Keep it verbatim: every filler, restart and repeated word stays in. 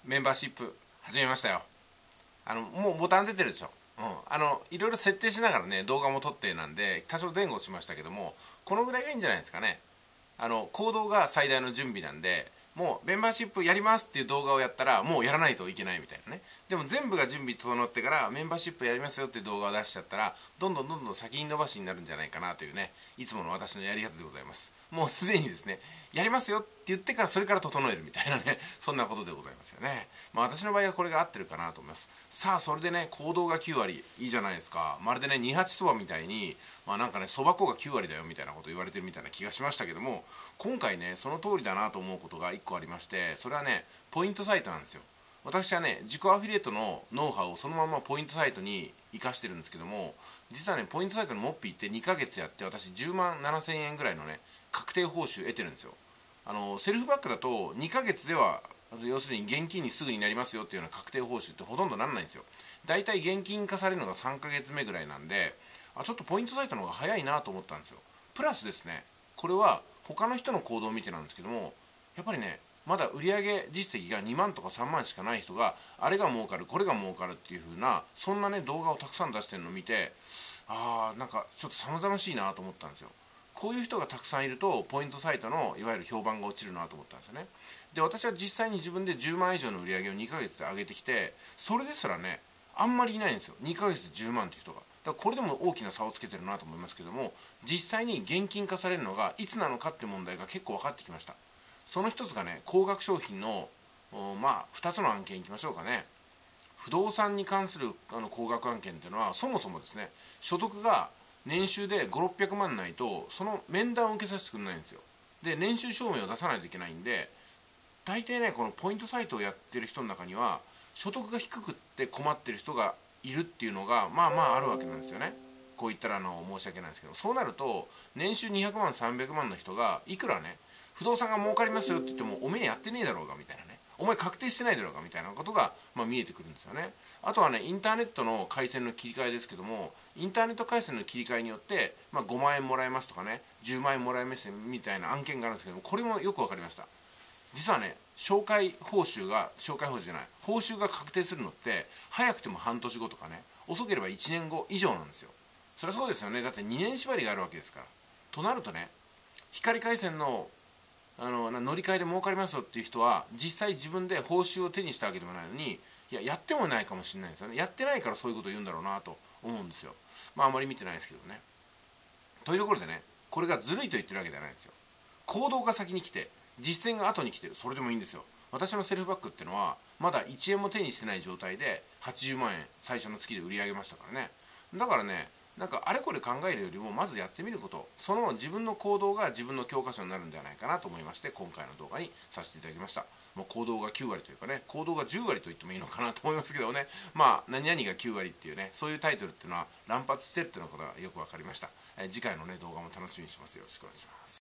メンバーシップ始めましたよ。あのもうボタン出てるでしょ。うん、あのいろいろ設定しながらね動画も撮ってなんで多少前後しましたけども、このぐらいがいいんじゃないですかね。あの行動が最大の準備なんで、もうメンバーシップやりますっていう動画をやったらもうやらないといけないみたいなね。でも全部が準備整ってからメンバーシップやりますよっていう動画を出しちゃったら、どんどんどんどん先に伸ばしになるんじゃないかなというね、いつもの私のやり方でございます。もうすでにですね、やりますよって言ってからそれから整えるみたいなね、そんなことでございますよね。まあ私の場合はこれが合ってるかなと思います。さあそれでね、行動がきゅう割いいじゃないですか。まるでねにはちそばみたいに、まあなんかねそば粉がきゅう割だよみたいなこと言われてるみたいな気がしましたけども、今回ねその通りだなと思うことがいっこありまして、それはねポイントサイトなんですよ。私はね自己アフィリエイトのノウハウをそのままポイントサイトに生かしてるんですけども、実はねポイントサイトのモッピーってにかげつやって私じゅうまんななせんえんぐらいのね確定報酬得てるんですよ。あのセルフバックだとにかげつでは要するに現金にすぐになりますよっていうような確定報酬ってほとんどなんないんですよ。だいたい現金化されるのがさんかげつめぐらいなんで、あちょっとポイントサイトの方が早いなと思ったんですよ。プラスですね、これは他の人の行動を見てなんですけども、やっぱりねまだ売上実績がにまんとかさんまんしかない人があれが儲かるこれが儲かるっていう風なそんなね動画をたくさん出してるのを見て、あーなんかちょっと寒々しいなと思ったんですよ。こういう人がたくさんいるとポイントサイトのいわゆる評判が落ちるなと思ったんですよね。で私は実際に自分でじゅうまん以上の売り上げをにかげつで上げてきて、それですらねあんまりいないんですよ、にかげつでじゅうまんっていう人が。だからこれでも大きな差をつけてるなと思いますけども、実際に現金化されるのがいつなのかって問題が結構分かってきました。その一つがね高額商品のまあふたつの案件いきましょうかね。不動産に関するあの高額案件っていうのはそもそもですね、所得が年収でごひゃくろっぴゃくまんないとその面談を受けさせてくれないんですよ。で年収証明を出さないといけないんで、大抵ねこのポイントサイトをやってる人の中には所得が低くって困ってる人がいるっていうのがまあまああるわけなんですよね。こう言ったらあの申し訳ないんですけど、そうなると年収にひゃくまんさんびゃくまんの人がいくらね不動産が儲かりますよって言ってもおめえやってねえだろうがみたいなね、お前確定してないだろうがみたいなことが、まあ、見えてくるんですよね。あとはねインターネットの回線の切り替えですけども、インターネット回線の切り替えによって、まあ、ごまんえんもらえますとかねじゅうまんえんもらえますみたいな案件があるんですけども、これもよく分かりました。実はね紹介報酬が紹介報酬じゃない報酬が確定するのって早くても半年後とかね遅ければいちねんご以上なんですよ。そりゃそうですよね。だってにねん縛りがあるわけですから。となるとね光回線のあの乗り換えで儲かりますよっていう人は実際自分で報酬を手にしたわけでもないのに、いややってもないかもしれないですよね。やってないからそういうことを言うんだろうなと思うんですよ。まああまり見てないですけどね。というところでね、これがずるいと言ってるわけじゃないんですよ。行動が先に来て実践が後に来てる、それでもいいんですよ。私のセルフバックっていうのはまだいちえんも手にしてない状態ではちじゅうまんえん最初の月で売り上げましたからね。だからねなんかあれこれ考えるよりもまずやってみること、その自分の行動が自分の教科書になるんではないかなと思いまして、今回の動画にさせていただきました。もう行動がきゅう割というかね、行動がじゅう割と言ってもいいのかなと思いますけどね。まあ何々がきゅう割っていうね、そういうタイトルっていうのは乱発してるっていうのことがよく分かりました。え次回のね動画も楽しみにしてます。よろしくお願いします。